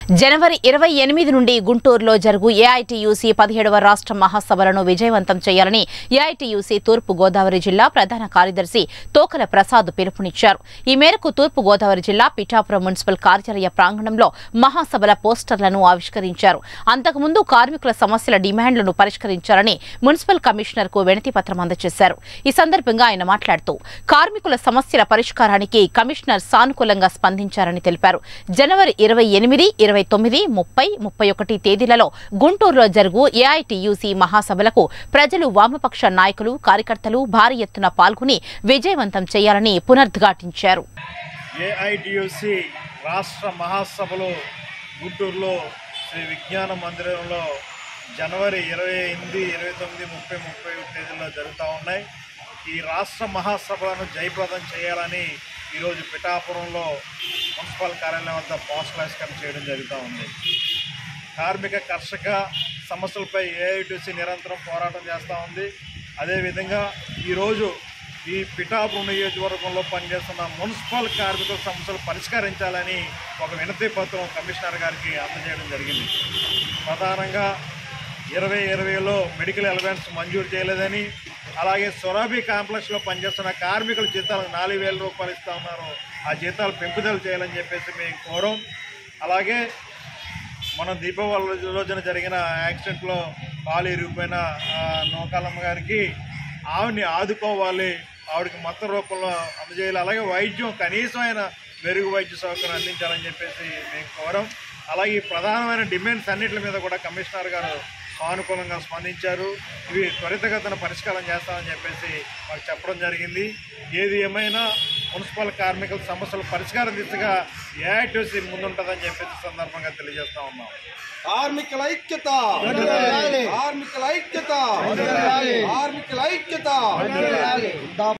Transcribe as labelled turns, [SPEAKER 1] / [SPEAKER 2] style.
[SPEAKER 1] జనవరి 28 నుండి గుంటూరులో జరుగు ఏఐటీయూసీ 17వ రాష్ట్ర మహాసభలను విజయవంతం చేయాలని ఏఐటీయూసీ తూర్పు గోదావరి జిల్లా ప్రధాన కార్యదర్శి తోకల ప్రసాద్ పిలుపునిచ్చారు. ఈ మేరకు తూర్పు గోదావరి జిల్లా పిఠాపురం మున్సిపల్ కార్యాలయ ప్రాంగణంలో మహాసభల పోస్టర్లను ఆవిష్కరించారు. అంతకుముందు కార్మికుల సమస్యల డిమాండ్లను పరిష్కరించాలని మున్సిపల్ కమిషనర్కు వినతి పత్రం అందజేశారు. ఈ సందర్భంగా ఆయన మాట్లాడుతూ కార్మికుల సమస్యల పరిష్కారానికి కమిషనర్ సానుకూలంగా స్పందించారని తెలిపారు. జనవరి 28, 29, 30, 31 తేదీలలో గుంటూరులో జరుగు ఏఐటీయూసీ మహాసభలకు ప్రజలు, వామపక్ష నాయకులు, కార్యకర్తలు భారీ ఎత్తున పాల్గొని విజయవంతం చేయాలని పునరుద్ఘాటించారు.
[SPEAKER 2] ఏఐటీయూసీ రాష్ట్ర మహాసభలు గుంటూరులో శ్రీ విజ్ఞాన మందిరంలో జనవరి 28, 29, 30, 31 తేదీల్లో జరుగుతూ ఉన్నాయి. ఈ రాష్ట్ర మహాసభలను జయప్రదం చేయాలని ఈరోజు పిఠాపురంలో మున్సిపల్ కార్యాలయం వద్ద పోస్టల్ ఆవిష్కరణ చేయడం జరుగుతూ ఉంది. కార్మిక కర్షక సమస్యలపై ఏఐటీయూసీ నిరంతరం పోరాటం చేస్తూ ఉంది. అదేవిధంగా ఈరోజు ఈ పిఠాపురం నియోజకవర్గంలో పనిచేస్తున్న మున్సిపల్ కార్మికుల సమస్యలు పరిష్కరించాలని ఒక వినతి పత్రం కమిషనర్ గారికి అందజేయడం జరిగింది. ప్రధానంగా 2020లో మెడికల్ అలవెన్స్ మంజూరు చేయలేదని, అలాగే సొరాబీ కాంప్లెక్స్లో పనిచేస్తున్న కార్మికుల జీతాలకు 4,000 రూపాయలు ఇస్తూ ఉన్నారు. ఆ జీతాలు పెంపుదల చేయాలని చెప్పేసి మేము కోరాం. అలాగే మన దీపావళి రోజున జరిగిన యాక్సిడెంట్లో కాలు ఇరిగిపోయిన నూకాలమ్మ గారికి ఆవిడని ఆదుకోవాలి, ఆవిడకి మొత్తం రూపంలో అందజేయాలి. అలాగే వైద్యం కనీసమైన మెరుగు వైద్య సౌకర్యం అందించాలని చెప్పేసి మేము కోరాం. అలాగే ప్రధానమైన డిమాండ్స్ అన్నింటి మీద కూడా కమిషనర్ గారు సానుకూలంగా స్పందించారు. ఇవి త్వరితగతిన పరిష్కారం చేస్తామని చెప్పేసి మాకు చెప్పడం జరిగింది. ఏది ఏమైనా మున్సిపల్ కార్మికుల సమస్యల పరిష్కారం దిశగా ఏఐటీయూసీ ముందుంటుందని చెప్పేసి సందర్భంగా తెలియజేస్తా ఉన్నాం.
[SPEAKER 3] కార్మికుల ఐక్యత, కార్మికుల ఐక్యత, కార్మికుల ఐక్యత.